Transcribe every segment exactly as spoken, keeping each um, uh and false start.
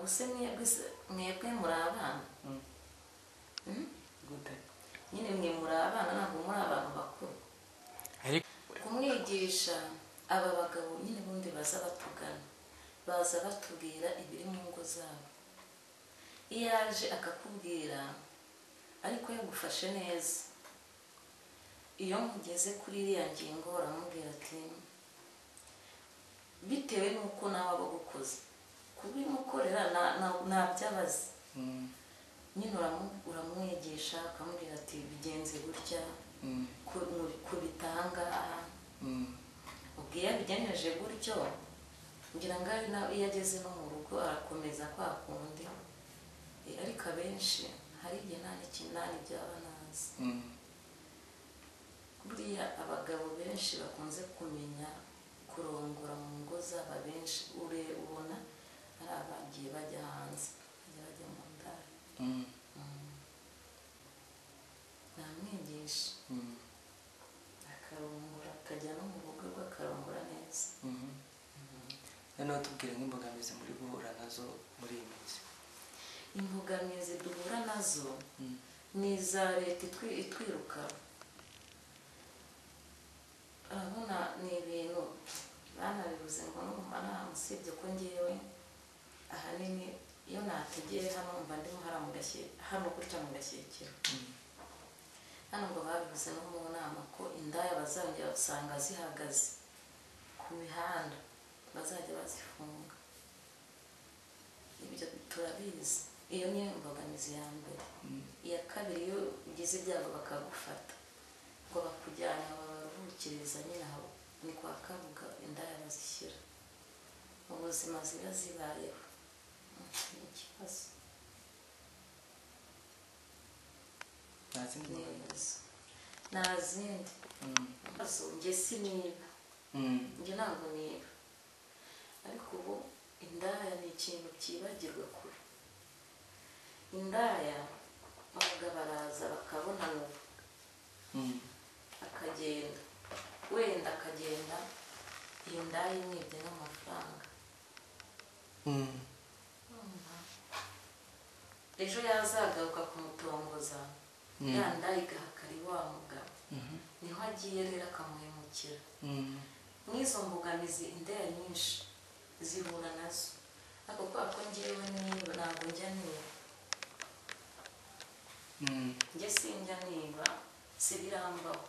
ubuse mwebwe mwebwe muri abana gute nyine mwe muri abana ntabwo muri abantu bakuru kumwigisha aba bagabo nyine bundi baza batugana baza batubwira ibiri mu ngo zabo iyo aje akakubwira ariko yagufashe neza iyo mugeze kuri iriya ngingo uramubwira ati bitewe n'uko nawe aba gukoze kubimukorera ntabyabazi nyine uramwigisha akamubwira ati bigenze gutya kubitanga ubwo iyo abigeneje gutyo ngira ngo iyo ageze no mu rugo arakomeza kwa kundi ariko abenshi hari igihe nta n'ikinani byaba nazi buriya abagabo benshi bakunze kumenya kurongora mu ngo z'aba benshi ubona ari abagiye bajya hanze bajya bajya mu ndaya namwigisha akarongora akajya no mu rugo rwe akarongora neza noneho tubwire nk'imbogamizi muri guhura nazo muri iyi minsi. Imbogamizi duhura nazo ni iza leta itwiruka urabona ni ibintu banabibuze ngo n'umumara usibye ko ngewe ahanini iyo nategeye hano mba ndimo hano gutya mu gashyekero hano ngo babibuze no mu nama ko indaya bazongera usanga zihagaze ku mihanda bazajya bazifunga ibyo turabizi iyo ni imbogamizi ya mbere iya kabiri iyo ugize ibyago bakagufata ngo bakujyana babaruhukiriza nyine aho ni kwa Kabuga indaya bazishyira mu buzima ziba zibayeho ni ikibazo nta zindi mbogamizi nta zindi njye siniba njye ntabwo niba ariko ubu indaya ni ikintu cyibagirwa kure indaya abagabo baraza bakabona n'ubu akagenda wenda akagenda iyo ndaya imwibye n'amafaranga ejo yazagaruka kumutongoza ya ndaya igahakari wa mugabo niho agiye rero akamuhemukira n'izo mbogamizi indaya nyinshi zihura nazo ariko kubera ko ngewe niba ntabwo njya niba njye sinjya niba si birambaho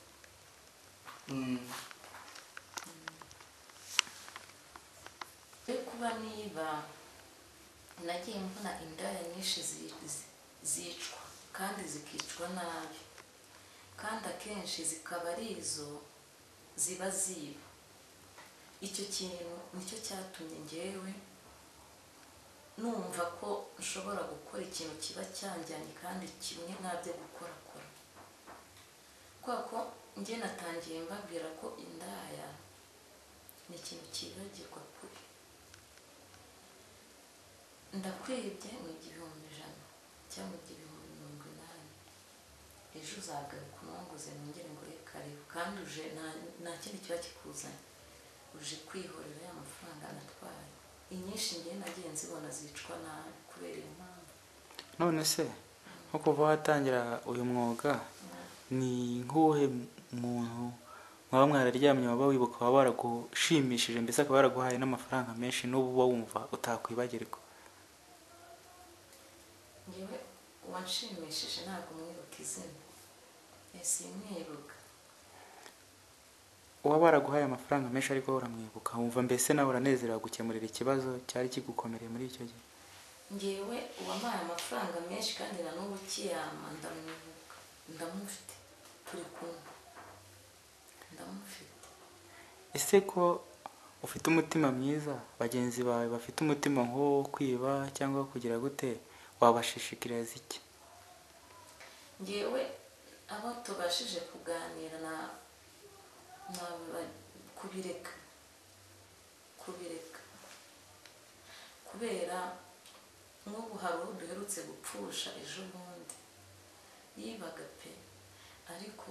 yo kuba niba nagiye mbona indaya nyinshi zicwa kandi zikicwa nabi kandi akenshi zikaba ari izo ziba ziba icyo kintu nicyo cyatumye ngewe numva ko nshobora gukora ikintu kiba cyanjyanye kandi kimwe ntabyo gukorakora kubera ko njye natangiye mbabwira ko indaya ni ikintu cyibagirwa kure ndakwibye mu igihumbi ijana cyangwa igihumbi mirongo inani ejo uzagaruka unanguze nongere ngo reka rero kandi uje nta kindi kiba kikuzanye uje kwihorera ya mafaranga natwaye inyinshi ngiye nagiye nzibona zicwa nabi kubera iyo mpamvu. None se nko kuva watangira uyu mwuga ni nk'uwuhe muntu mwaba mwararyamye waba wibuka waba waragushimishije mbese akaba yaraguhaye n'amafaranga menshi n'ubu uba wumva utakwibagirwa? ngewe uwanshimishije ntabwo mwibuka izina ese mwibuka uba waraguhaye amafaranga menshi ariko uramwibuka wumva mbese nawe uranezerewe gukemurira ikibazo cyari kigukomereye muri icyo gihe? ngewe uwampaye amafaranga menshi kandi na n'ubu ukiyama ndamwibuka ndamufite turi kumwe ndamufite. Ese ko ufite umutima mwiza bagenzi bawe bafite umutima nk'uwo kwiba cyangwa kugira gute wabashishikiriza iki? ngewe abo tubashije kuganira na kubireka kubireka kubera nk'ubu hari uwo duherutse gupfusha ejo bundi yibaga pe ariko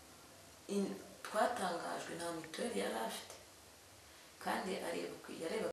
twatangajwe nta mituweli yari afite kandi areba